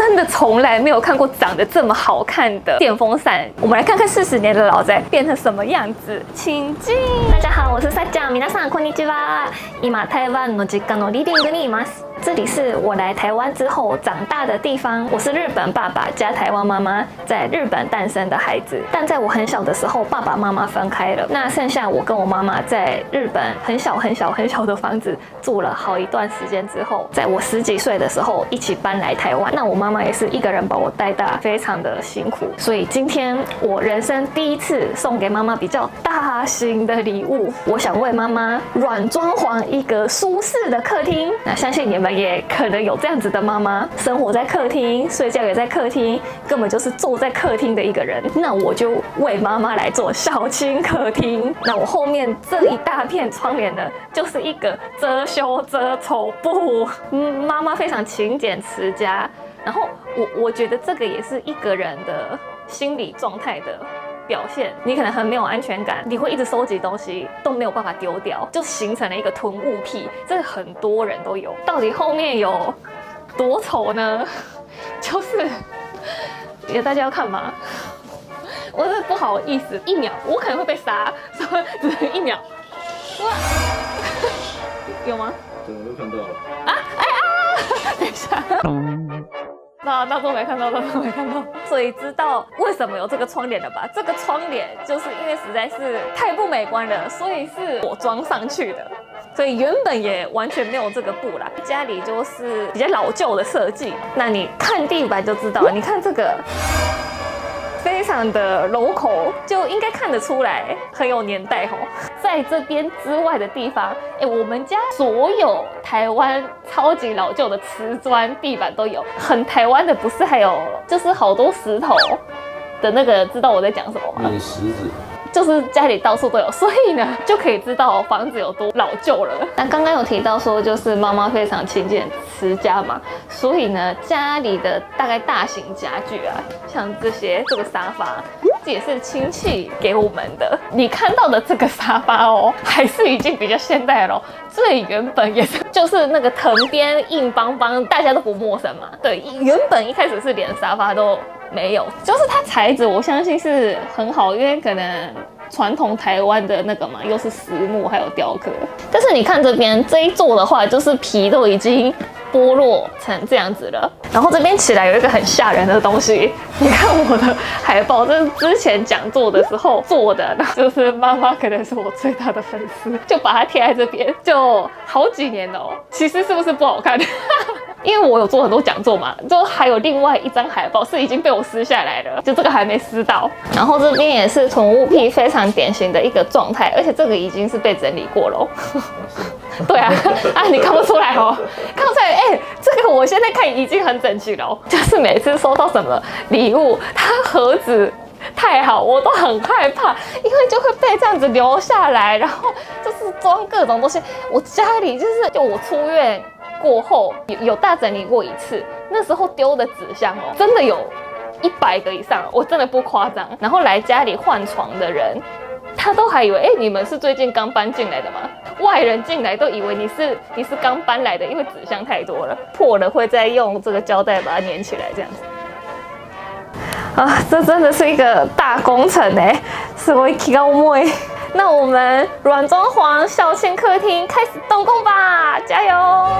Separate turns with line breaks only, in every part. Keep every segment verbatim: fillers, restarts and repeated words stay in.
真的从来没有看过长得这么好看的电风扇。我们来看看四十年的老宅变成什么样子，请进。大家好，我是萨酱，皆さんこんにちは。今台湾の実家のリビングにいます。这里是我来台湾之后长大的地方。我是日本爸爸加台湾妈妈在日本诞生的孩子，但在我很小的时候，爸爸妈妈分开了。那剩下我跟我妈妈在日本很小很小很小的房子住了好一段时间之后，在我十几岁的时候一起搬来台湾。那我妈妈也是一个人把我带大，非常的辛苦。所以今天我人生第一次送给妈妈比较大型的礼物，我想为妈妈软装潢一个舒适的客厅。那相信你们也可能有这样子的妈妈，生活在客厅，睡觉也在客厅，根本就是坐在客厅的一个人。那我就为妈妈来做小轻客厅。那我后面这一大片窗帘呢，就是一个遮羞遮丑布。嗯，妈妈非常勤俭持家，然后我我觉得这个也是一个人的心理状态的表现。你可能很没有安全感，你会一直收集东西，都没有办法丢掉，就形成了一个囤物癖。这很多人都有。到底后面有多丑呢？就是也大家要看吗？我是不好意思，一秒我可能会被杀，所以只能一秒。哇，有吗？
对，我都看到了。
啊，哎啊！等一下。那当做没看到，当做没看到，所以知道为什么有这个窗帘了吧？这个窗帘就是因为实在是太不美观了，所以是我装上去的。所以原本也完全没有这个布啦，家里就是比较老旧的设计。那你看地板就知道了，你看这个。非常的柔口，就应该看得出来很有年代吼。在这边之外的地方，哎，我们家所有台湾超级老旧的瓷砖地板都有，很台湾的不是还有就是好多石头的那个，知道我在讲什么吗？
碾石子。
就是家里到处都有，所以呢就可以知道房子有多老旧了。那刚刚有提到说，就是妈妈非常勤俭持家嘛，所以呢家里的大概大型家具啊，像这些这个沙发，这也是亲戚给我们的。你看到的这个沙发哦，还是已经比较现代了。最原本也是就是那个藤边硬邦邦，大家都不陌生嘛。对，原本一开始是连沙发都没有，就是它材质我相信是很好，因为可能传统台湾的那个嘛，又是实木还有雕刻。但是你看这边这一座的话，就是皮都已经剥落成这样子了。然后这边起来有一个很吓人的东西，你看我的海报，这是之前讲座的时候做的，就是妈妈可能是我最大的粉丝，就把它贴在这边，就好几年了哦。其实是不是不好看？因为我有做很多讲座嘛，就还有另外一张海报是已经被我撕下来了，就这个还没撕到。然后这边也是囤物癖非常典型的一个状态，而且这个已经是被整理过了。对啊，啊你看不出来哦，看不出来。哎、欸，这个我现在看已经很整齐了哦，就是每次收到什么礼物，它盒子太好，我都很害怕，因为就会被这样子留下来，然后就是装各种东西。我家里就是就我出院过后有有大整理过一次，那时候丢的纸箱哦，真的有一百个以上，我真的不夸张。然后来家里换床的人，他都还以为，哎、欸，你们是最近刚搬进来的吗？外人进来都以为你是你是刚搬来的，因为纸箱太多了，破了会再用这个胶带把它粘起来，这样子。啊，这真的是一个大工程哎，是我提高妹。那我们软装潢小型客厅开始动工吧，加油！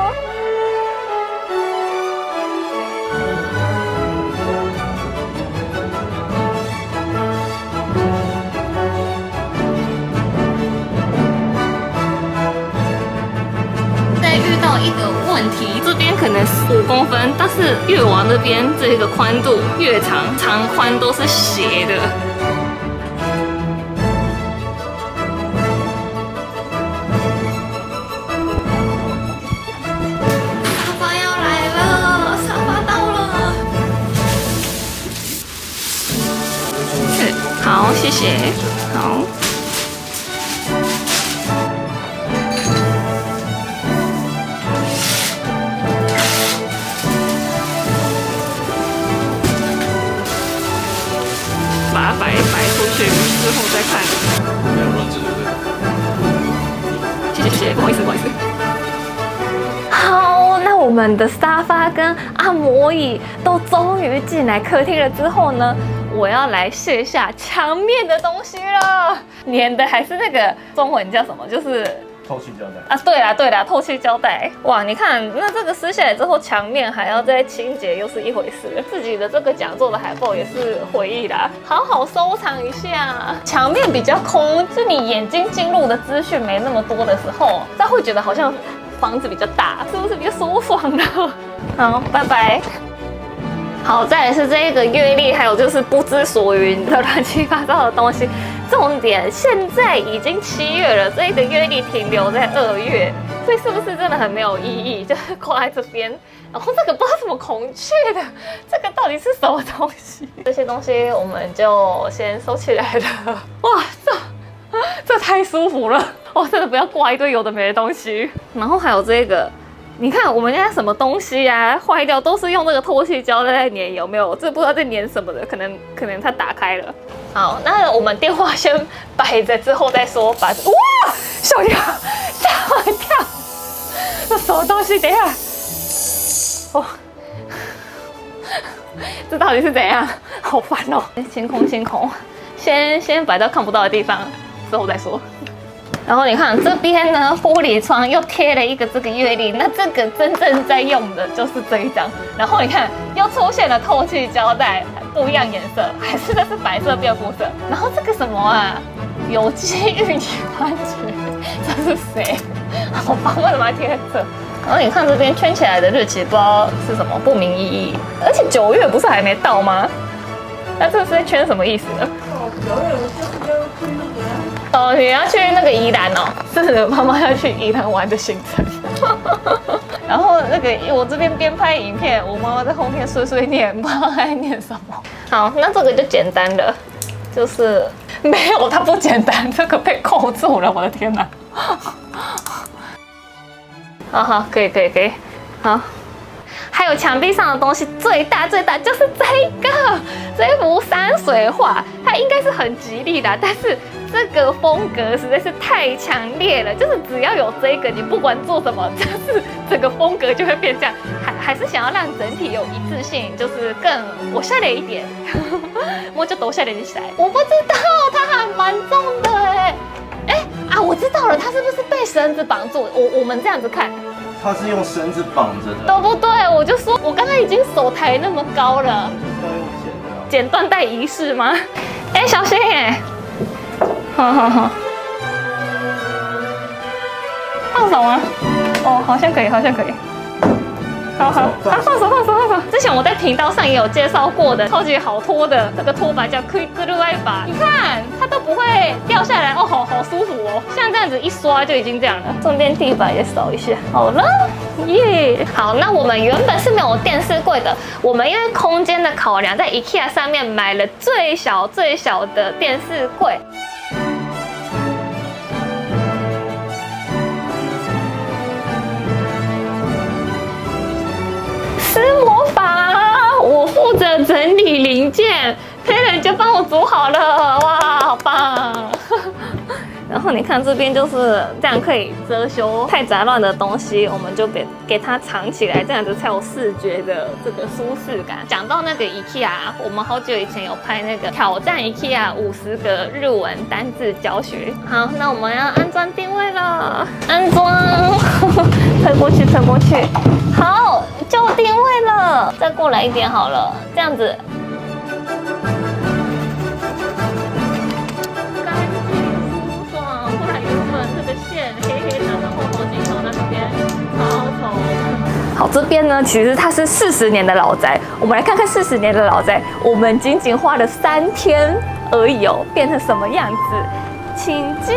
再遇到一个问题，这边可能五公分，但是越往那边这个宽度越长，长宽都是斜的。好，谢谢。好。把它摆摆出去，之后再看。
没有乱指对不对？
谢谢谢谢，不好意思不好意思。好，那我们们的沙发跟按摩椅都终于进来客厅了之后呢，我要来卸下墙面的东西了。粘的还是那个中文叫什么？就是
透气胶带
啊，对啦对啦，透气胶带。哇，你看，那这个撕下来之后，墙面还要再清洁，又是一回事。自己的这个讲座的海报也是回忆啦，好好收藏一下。墙面比较空，就你眼睛进入的资讯没那么多的时候，他会觉得好像房子比较大，是不是比较舒爽呢？好，拜拜。好，再来是这个月历，还有就是不知所云的乱七八糟的东西。重点，现在已经七月了，这个月历停留在二月，所以是不是真的很没有意义？就是挂在这边，然后这个不知道什么孔雀的，这个到底是什么东西？这些东西我们就先收起来了。哇，这这太舒服了！哇，真的不要挂一堆有的没的东西。然后还有这个。你看我们家什么东西啊坏掉，都是用这个透气胶带在粘，有没有？这不知道在粘什么的，可能可能它打开了。好，那我们电话先摆着，之后再说。把哇，吓我一跳，吓我一跳，这什么东西？等一下，哇，这到底是怎样？好烦哦！清空清空，先先摆到看不到的地方，之后再说。然后你看这边呢，玻璃窗又贴了一个这个月历，那这个真正在用的就是这一张。然后你看又出现了透气胶带，不一样颜色，还是这是白色变肤色。然后这个什么啊，有机玉米番茄，这是谁？好烦，为什么要贴在这？然后你看这边圈起来的日期，不知道是什么，不明意义。而且九月不是还没到吗？那这是在圈什么意思呢？哦，九月我就是要去那个。哦，你要去那个宜兰哦，是妈妈要去宜兰玩的行程。然后那个我这边边拍影片，我妈妈在后面碎碎念，不知道在念什么。好，那这个就简单了，就是没有它不简单，这个被扣住了，我的天哪！好好，可以可以可以，好。还有墙壁上的东西最大最大就是这个这幅山水画，它应该是很吉利的，但是这个风格实在是太强烈了，就是只要有这个，你不管做什么，就是整个风格就会变这样。还还是想要让整体有一致性，就是更我下来一点，我就多下来一下。我不知道，它还蛮重的哎哎啊，我知道了，它是不是被绳子绑住？我我们这样子看。
它是用绳子绑着的，
对不对？我就说，我刚刚已经手抬那么高了，
要用剪的，
剪断带仪式吗？哎，小心哎！好好好，放手吗？哦，好像可以，好像可以。好好，啊，放手放手放手！之前我在频道上也有介绍过的，超级好拖的这个拖把叫 Quick Glue 把，你看它都不会掉下来哦，好好舒服哦。像这样子一刷就已经这样了，顺便地板也扫一下。好了，耶！好，那我们原本是没有电视柜的，我们因为空间的考量，在 IKEA 上面买了最小最小的电视柜。施魔法，我负责整理零件，黑人就帮我组好了，哇，好棒！然后你看这边就是这样，可以遮羞太杂乱的东西，我们就给给它藏起来，这样子才有视觉的这个舒适感。讲到那个 IKEA， 我们好久以前有拍那个挑战 IKEA 五十个日文单字教学。好，那我们要安装定位了，安装，推过去，推过去，好，就定位了，再过来一点好了，这样子。黑黑的，然后头镜头那边超丑。好，这边呢，其实它是四十年的老宅。我们来看看四十年的老宅，我们仅仅花了三天而已哦，变成什么样子？请进！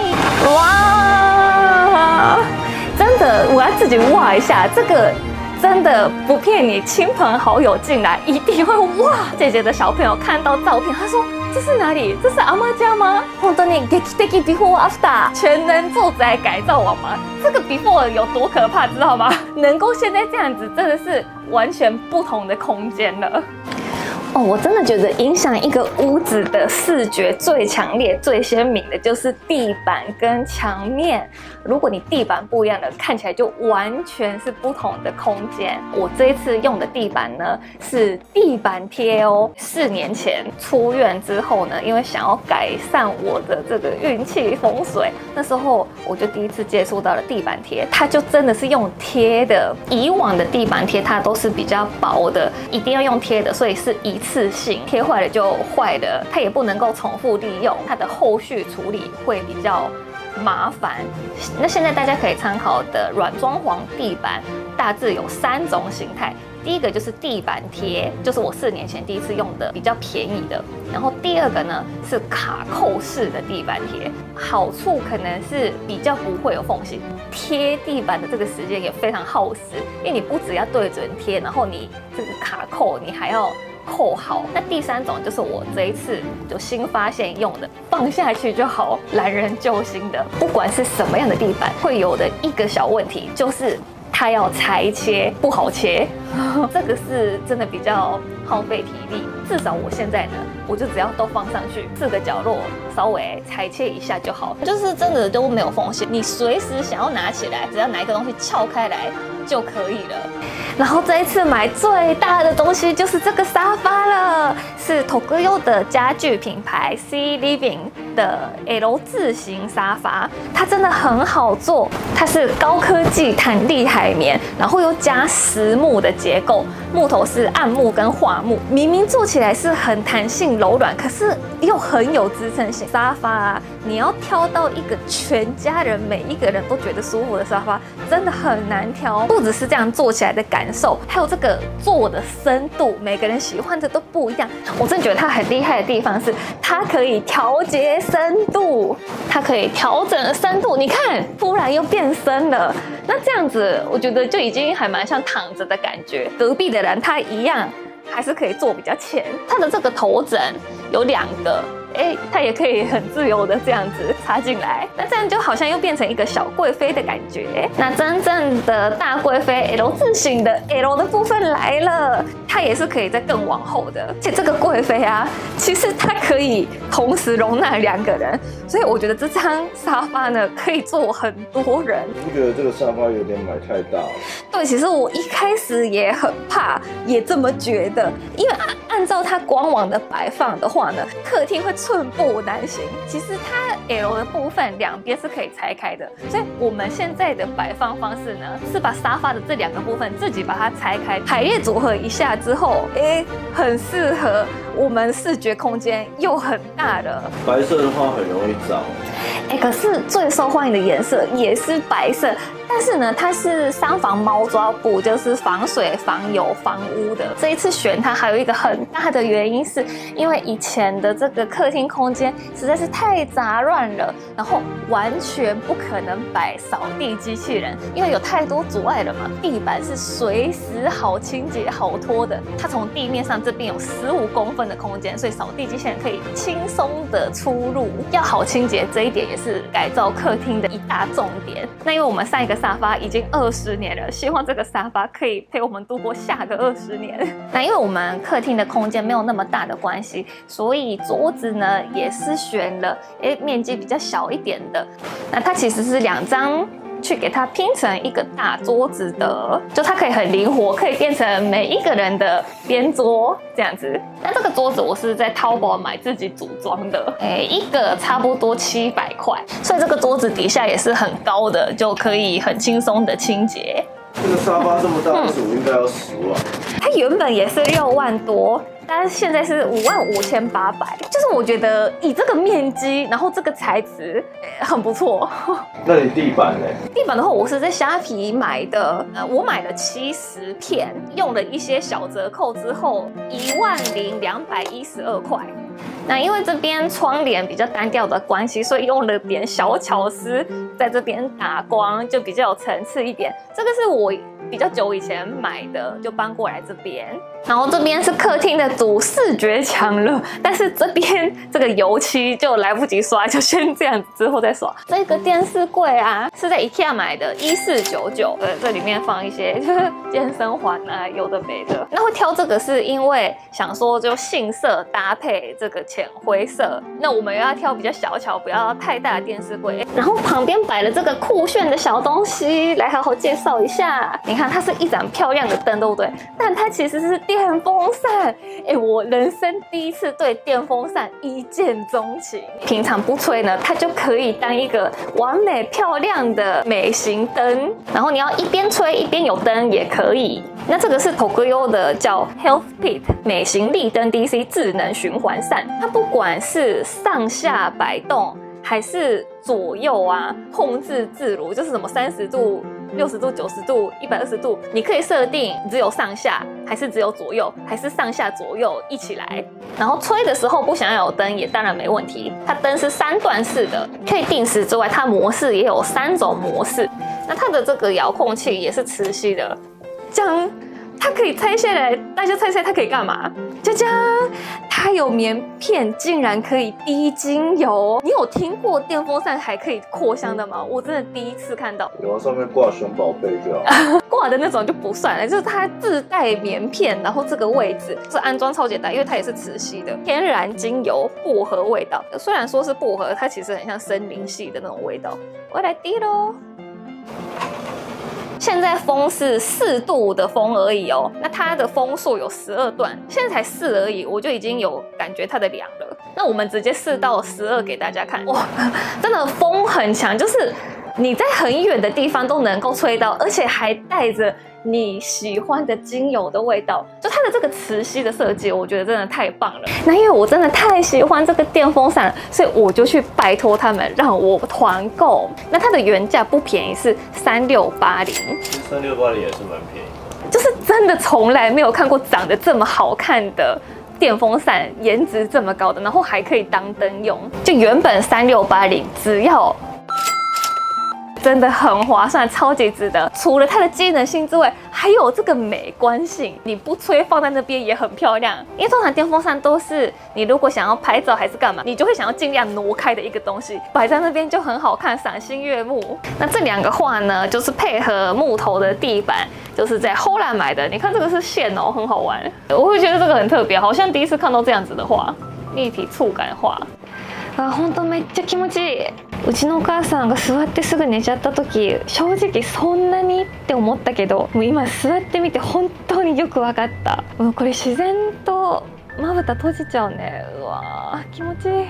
哇，真的，我要自己哇一下，这个真的不骗你，亲朋好友进来一定会哇。姐姐的小朋友看到照片，他说。这是哪里？这是阿嬤家吗？本当に劇的 before after 全能住宅改造网吗？这个 before 有多可怕，知道吗？能够现在这样子，真的是完全不同的空间了。 哦，我真的觉得影响一个屋子的视觉最强烈、最鲜明的就是地板跟墙面。如果你地板不一样的，看起来就完全是不同的空间。我这一次用的地板呢是地板贴哦。四年前出院之后呢，因为想要改善我的这个运气风水，那时候我就第一次接触到了地板贴，它就真的是用贴的。以往的地板贴它都是比较薄的，一定要用贴的，所以是一次性，贴坏了就坏了，它也不能够重复利用，它的后续处理会比较麻烦。那现在大家可以参考的软装潢地板大致有三种形态。第一个就是地板贴，就是我四年前第一次用的，比较便宜的。然后第二个呢是卡扣式的地板贴，好处可能是比较不会有缝隙，贴地板的这个时间也非常耗时，因为你不只要对准贴，然后你这个卡扣你还要扣好。那第三种就是我这一次就新发现用的，放下去就好，懒人救星的。不管是什么样的地板，会有的一个小问题就是它要裁切，不好切，这个是真的比较耗费体力。至少我现在呢，我就只要都放上去，四个角落稍微裁切一下就好，就是真的都没有缝隙，你随时想要拿起来，只要拿一个东西撬开来就可以了。然后这一次买最大的东西就是这个沙发了，是 Tokuyo 的家具品牌 C Living 的 L 字型沙发，它真的很好坐，它是高科技弹力海绵，然后又加实木的结构，木头是暗木跟桦木，明明坐起来是很弹性柔软，可是又很有支撑性。沙发啊，你要挑到一个全家人每一个人都觉得舒服的沙发，真的很难挑。不只是这样坐起来的感受，还有这个坐的深度，每个人喜欢的都不一样。我真的觉得它很厉害的地方是，它可以调节深度，它可以调整深度。你看，突然又变深了。那这样子，我觉得就已经还蛮像躺着的感觉。隔壁的人他一样，还是可以坐比较前。它的这个头枕有两个。哎，它也可以很自由的这样子插进来，那这样就好像又变成一个小贵妃的感觉。那真正的大贵妃 L 字型的 L 的部分来了，它也是可以再更往后的。而且这个贵妃啊，其实它可以同时容纳两个人，所以我觉得这张沙发呢可以坐很多人。
你不觉得这个沙发有点买太大了？
对，其实我一开始也很怕，也这么觉得，因为按按照它官网的摆放的话呢，客厅会寸步难行。其实它 L 的部分两边是可以拆开的，所以我们现在的摆放方式呢，是把沙发的这两个部分自己把它拆开，排列组合一下之后，哎，很适合我们视觉空间又很大的。
白色的话很容易脏。
哎，可是最受欢迎的颜色也是白色。但是呢，它是三防猫抓布，就是防水、防油、防污的。这一次选它还有一个很大的原因，是因为以前的这个客厅空间实在是太杂乱了，然后完全不可能摆扫地机器人，因为有太多阻碍了嘛。地板是随时好清洁、好拖的，它从地面上这边有十五公分的空间，所以扫地机器人可以轻松的出入。要好清洁，这一点也是改造客厅的一大重点。那因为我们上一个沙发已经二十年了，希望这个沙发可以陪我们度过下个二十年。那因为我们客厅的空间没有那么大的关系，所以桌子呢也是选了诶面积比较小一点的。那它其实是两张去给它拼成一个大桌子的，就它可以很灵活，可以变成每一个人的边桌这样子。那这个桌子我是在淘宝买自己组装的，哎，一个差不多七百块，所以这个桌子底下也是很高的，就可以很轻松的清洁。
这个沙发这么大，为什么应该要十万？
它原本也是六万多。但是现在是五万五千八百，就是我觉得以这个面积，然后这个材质很不错。
那你地板呢？
地板的话，我是在虾皮买的，呃，我买了七十片，用了一些小折扣之后，一万零两百一十二块。那因为这边窗帘比较单调的关系，所以用了点小巧思在这边打光，就比较有层次一点。这个是我比较久以前买的，就搬过来这边。然后这边是客厅的主视觉墙了，但是这边这个油漆就来不及刷，就先这样子，之后再刷。这个电视柜啊，是在 IKEA 买的，一四九九。呃，这里面放一些就是健身环啊，有的没的。那会挑这个是因为想说就杏色搭配这个浅灰色，那我们又要挑比较小巧，不要太大的电视柜。然后旁边摆了这个酷炫的小东西，来好好介绍一下。你看，它是一盏漂亮的灯，对不对？但它其实是电风扇。哎，我人生第一次对电风扇一见钟情。平常不吹呢，它就可以当一个完美漂亮的美型灯。然后你要一边吹一边有灯也可以。那这个是 Tokuyo 的叫 Healthpit 美型立灯 D C 智能循环扇，它不管是上下摆动还是左右啊，控制自如，就是什么三十度、六十度、九十度、一百二十度，你可以设定只有上下，还是只有左右，还是上下左右一起来。然后吹的时候不想要有灯也当然没问题，它灯是三段式的，可以定时之外，它模式也有三种模式。那它的这个遥控器也是磁吸的，这样它可以拆下来，大家猜猜它可以干嘛？就这样，它有棉片，竟然可以滴精油。你有听过电风扇还可以扩香的吗？我真的第一次看到。
有啊，上面挂熊宝贝就好。
挂的那种就不算了，就是它自带棉片，然后这个位置这安装超简单，因为它也是磁吸的，天然精油薄荷味道。虽然说是薄荷，它其实很像森林系的那种味道。我来滴咯。现在风是四度的风而已哦，那它的风速有十二段，现在才四而已，我就已经有感觉它的凉了。那我们直接试到十二给大家看，哇，真的风很强，就是你在很远的地方都能够吹到，而且还带着你喜欢的精油的味道，就它的这个磁吸的设计，我觉得真的太棒了。那因为我真的太喜欢这个电风扇了，所以我就去拜托他们让我团购。那它的原价不便宜，是三六八零，
三六八零也是蛮便宜的，
就是真的从来没有看过长得这么好看的电风扇，颜值这么高的，然后还可以当灯用。就原本三六八零只要。真的很划算，超级值得。除了它的机能性之外，还有这个美观性，你不吹放在那边也很漂亮。因为通常电风扇都是你如果想要拍照还是干嘛，你就会想要尽量挪开的一个东西，摆在那边就很好看，赏心悦目。那这两个画呢，就是配合木头的地板，就是在 Hola 买的。你看这个是线哦，很好玩。我会觉得这个很特别，好像第一次看到这样子的画，立体触感画。あ、本当めっちゃ気持ちいい。うちのお母さんが座ってすぐ寝ちゃった時、正直そんなにって思ったけど、もう今座ってみて本当によくわかった。もうこれ自然とまぶた閉じちゃうね。うわー、気持ちいい。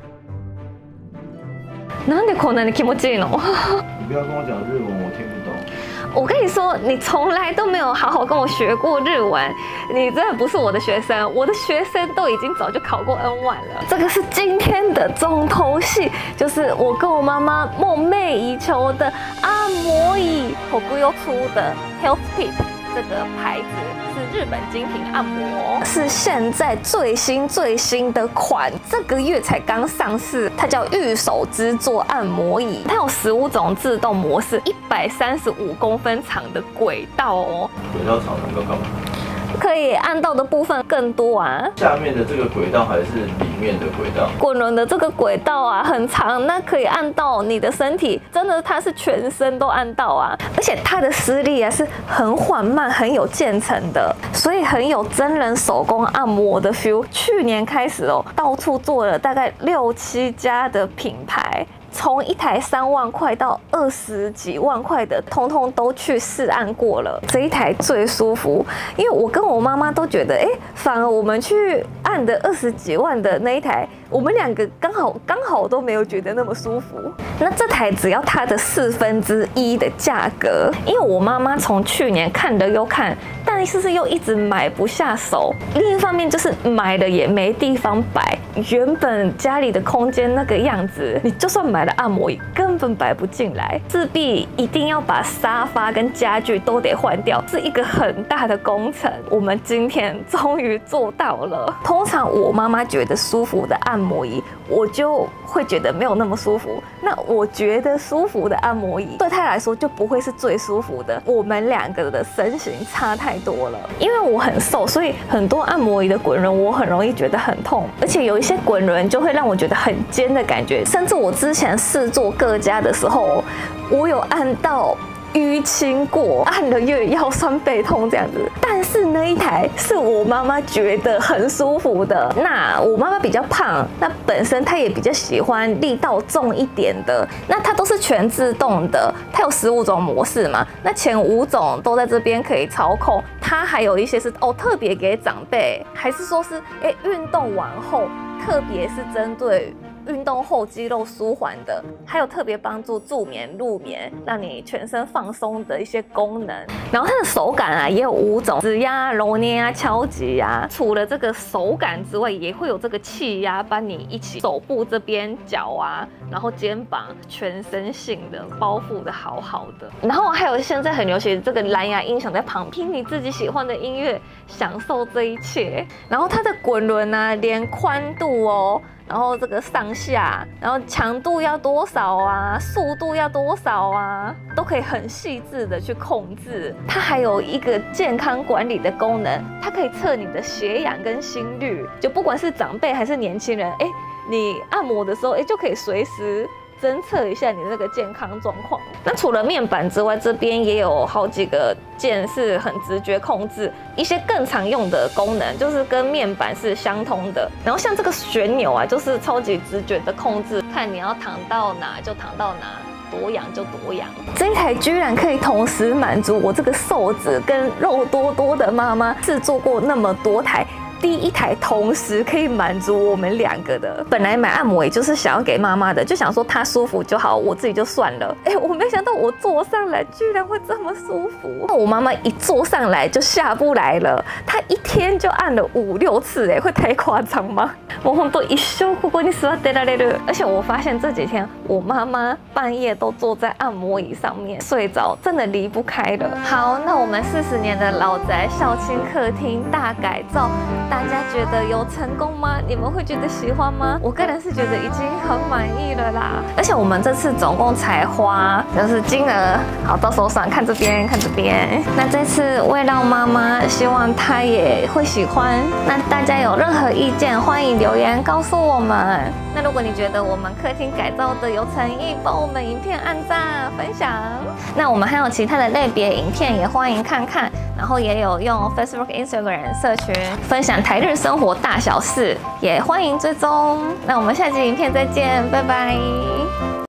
なんでこんなに気持ちいいの？
你不要跟我讲日文，我听不懂。
我跟你说，你从来都没有好好跟我学过日文，你真的不是我的学生，我的学生都已经早就考过 N 一 了。这个是今天的重头戏，就是我跟我妈妈梦寐以求的按摩椅，Tokuyo出的 Healthpit 这个牌子是日本精品按摩，是现在最新最新的款，这个月才刚上市，它叫御手之作按摩椅，它有十五种自动模式，一百三十五公分长的轨道哦。
轨道长能够干嘛？
可以按到的部分更多啊。
下面的这个轨道还是里面的轨道？
滚轮的这个轨道啊很长，那可以按到你的身体，真的它是全身都按到啊，而且它的施力啊是很缓慢、很有渐层的，所以很有真人手工按摩的 feel。去年开始哦，到处做了大概六七家的品牌。从一台三万块到二十几万块的，通通都去试按过了。这一台最舒服，因为我跟我妈妈都觉得，哎，反而我们去按的二十几万的那一台，我们两个刚好刚好都没有觉得那么舒服。那这台只要它的四分之一的价格，因为我妈妈从去年看了又看，但是又一直买不下手。另一方面就是买了也没地方摆，原本家里的空间那个样子，你就算买。的按摩椅根本摆不进来，势必一定要把沙发跟家具都得换掉，是一个很大的工程。我们今天终于做到了。通常我妈妈觉得舒服的按
按摩仪，我就会觉得没有那么舒服。那我觉得舒服的按摩仪对他来说就不会是最舒服的。我们两个的身形差太多了，因为我很瘦，所以很多按摩仪的滚轮我很容易觉得很痛，而且有一些滚轮就会让我觉得很尖的感觉。甚至我之前试做各家的时候，我有按到淤青过，按了又腰酸背痛这样子。但是那一台是我妈妈觉得很舒服的。那我妈妈比较胖，那本身她也比较喜欢力道重一点的。那它都是全自动的，它有十五种模式嘛。那前五种都在这边可以操控。它还有一些是哦特别给长辈，还是说是哎运动完后，特别是针对运动后肌肉舒缓的，还有特别帮助助眠入眠，让你全身放松的一些功能。然后它的手感啊也有五种，指压、揉捏啊、敲击啊。除了这个手感之外，也会有这个气压，帮你一起手部这边、脚啊，然后肩膀、全身性的包覆的好好的。然后还有现在很流行这个蓝牙音响在旁，听你自己喜欢的音乐，享受这一切。然后它的滚轮啊，连宽度哦。然后这个上下，然后强度要多少啊，速度要多少啊，都可以很细致的去控制。它还有一个健康管理的功能，它可以测你的血氧跟心率，就不管是长辈还是年轻人，哎，你按摩的时候，哎，就可以随时侦测一下你这个健康状况。那除了面板之外，这边也有好几个键是很直觉控制，一些更常用的功能就是跟面板是相通的。然后像这个旋钮啊，就是超级直觉的控制，看你要躺到哪就躺到哪。多痒就多痒，这一台居然可以同时满足我这个瘦子跟肉多多的妈妈。制作过那么多台，第一台同时可以满足我们两个的。本来买按摩也就是想要给妈妈的，就想说她舒服就好，我自己就算了。哎，我没想到我坐上来居然会这么舒服。我妈妈一坐上来就下不来了，她一天就按了五六次，哎，会太夸张吗？我本当一生ここに座ってられる。而且我发现这几天我妈妈半夜都坐在按摩椅上面睡着，真的离不开了。好，那我们四十年的老宅孝亲客厅大改造，大家觉得有成功吗？你们会觉得喜欢吗？我个人是觉得已经很满意了啦。而且我们这次总共才花就是金额，好，到时候算，看这边看这边。那这次为了妈妈，希望她也会喜欢。那大家有任何意见，欢迎留言告诉我们。那如果你觉得我们客厅改造的有诚意，帮我们影片按赞分享。那我们还有其他的类别影片，也欢迎看看。然后也有用 Facebook、Instagram 社群分享台日生活大小事，也欢迎追踪。那我们下集影片再见，拜拜。